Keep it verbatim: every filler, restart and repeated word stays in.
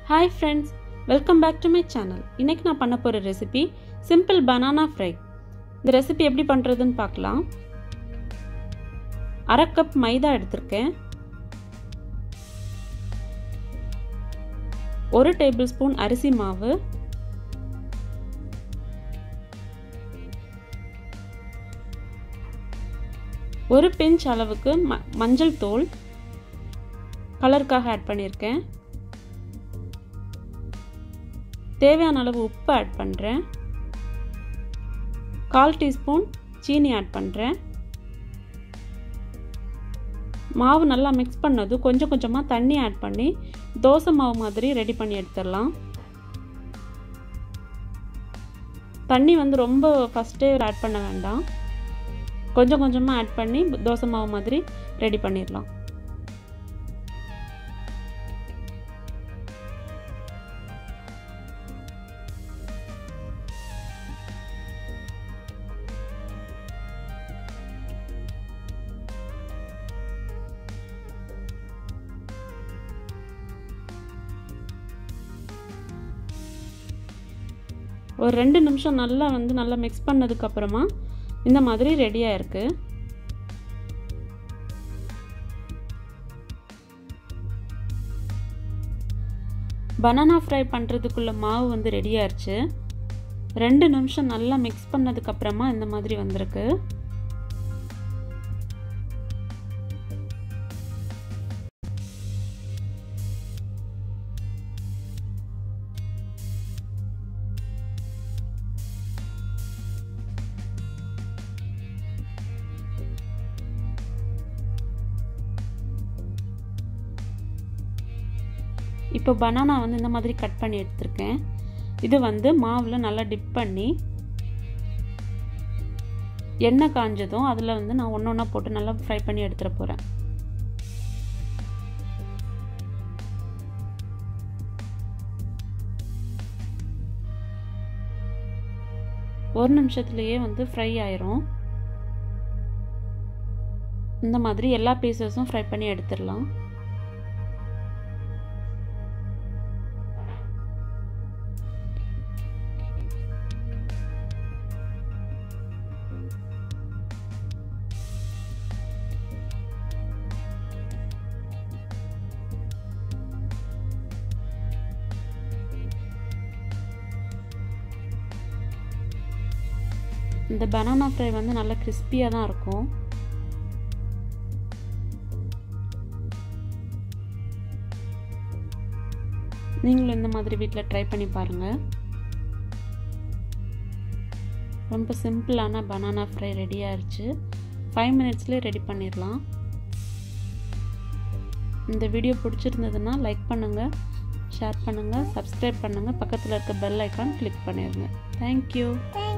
Hi friends, welcome back to my channel. இன்னைக்கு நான் பண்ண போற ரெசிபி சிம்பிள் banana fry. இந்த ரெசிபி எப்படி பண்றதுன்னு பார்க்கலாம். அரை கப் மைதா எடுத்துர்க்கேன். ஒரு டேபிள்ஸ்பூன் அரிசி மாவு, ஒரு பிஞ்ச் அளவுக்கு மஞ்சள் தூள் கலருக்காக ஆட் பண்ணியிருக்கேன். தேவையான அளவு உப்பு ஆட் பண்ணுறேன். கால் டீஸ்பூன் சீனி ஆட் பண்ணுறேன். மாவு நல்லா மிக்ஸ் பண்ணது கொஞ்சம் கொஞ்சமாக தண்ணி ஆட் பண்ணி தோசை மாவு மாதிரி ரெடி பண்ணி எடுத்துடலாம். தண்ணி வந்து ரொம்ப ஃபஸ்ட்டே ஆட் பண்ண வேண்டாம், கொஞ்சம் கொஞ்சமாக ஆட் பண்ணி தோசை மாவு மாதிரி ரெடி பண்ணிடலாம். ஒரு ரெண்டு நிமிஷம் நல்லா வந்து நல்லா மிக்ஸ் பண்ணதுக்கு அப்புறமா இந்த மாதிரி ரெடியா இருக்கு. பனானா ஃப்ரை பண்றதுக்குள்ள மாவு வந்து ரெடி ஆயிருச்சு. ரெண்டு நிமிஷம் நல்லா மிக்ஸ் பண்ணதுக்கு அப்புறமா இந்த மாதிரி வந்திருக்கு. இப்போ பனானா வந்து இந்த மாதிரி கட் பண்ணி எடுத்துர்க்கேன். இது வந்து மாவில் நல்லா டிப் பண்ணி எண்ணெய் காஞ்சதும் அதில் வந்து நான் ஒன்று ஒன்றா போட்டு நல்லா ஃப்ரை பண்ணி எடுத்துட போகிறேன். ஒரு நிமிஷத்துலேயே வந்து ஃப்ரை ஆயிரும். இந்த மாதிரி எல்லா பீசஸும் ஃப்ரை பண்ணி எடுத்துடலாம். இந்த பனானா ஃப்ரை வந்து நல்லா கிறிஸ்பியாக தான் இருக்கும். நீங்களும் இந்த மாதிரி வீட்டில் ட்ரை பண்ணி பாருங்கள். ரொம்ப சிம்பிளான பனானா ஃப்ரை ரெடி ஆயிடுச்சு. ஃபைவ் மினிட்ஸ்லேயே ரெடி பண்ணிடலாம். இந்த வீடியோ பிடிச்சிருந்ததுன்னா லைக் பண்ணுங்கள், ஷேர் பண்ணுங்கள், சப்ஸ்கிரைப் பண்ணுங்கள், பக்கத்தில் இருக்க பெல் ஐக்கான் கிளிக் பண்ணிடுங்க. தேங்க்யூ.